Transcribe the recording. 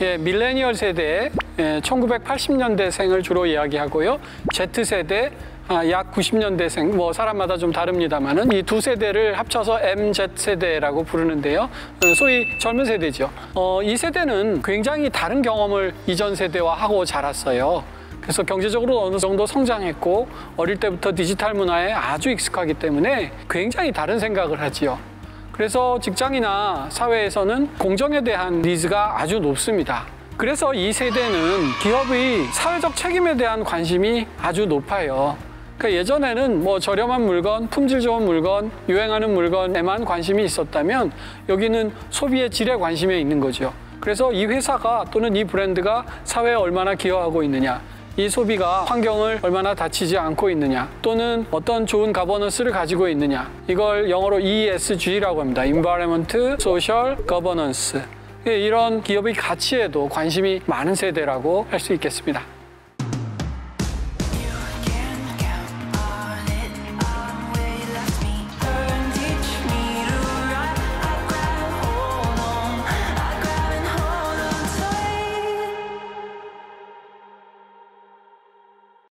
밀레니얼 세대 1980년대생을 주로 이야기하고요. Z세대 약 90년대생, 뭐 사람마다 좀 다릅니다만은 이 두 세대를 합쳐서 MZ세대라고 부르는데요. 소위 젊은 세대죠. 이 세대는 굉장히 다른 경험을 이전 세대와 하고 자랐어요. 그래서 경제적으로 어느 정도 성장했고 어릴 때부터 디지털 문화에 아주 익숙하기 때문에 굉장히 다른 생각을 하지요. 그래서 직장이나 사회에서는 공정에 대한 니즈가 아주 높습니다. 그래서 이 세대는 기업의 사회적 책임에 대한 관심이 아주 높아요. 그러니까 예전에는 뭐 저렴한 물건, 품질 좋은 물건, 유행하는 물건에만 관심이 있었다면 여기는 소비의 질에 관심이 있는 거죠. 그래서 이 회사가 또는 이 브랜드가 사회에 얼마나 기여하고 있느냐, 이 소비가 환경을 얼마나 다치지 않고 있느냐, 또는 어떤 좋은 가버넌스를 가지고 있느냐, 이걸 영어로 ESG라고 합니다. Environment, Social, Governance. 이런 기업의 가치에도 관심이 많은 세대라고 할 수 있겠습니다.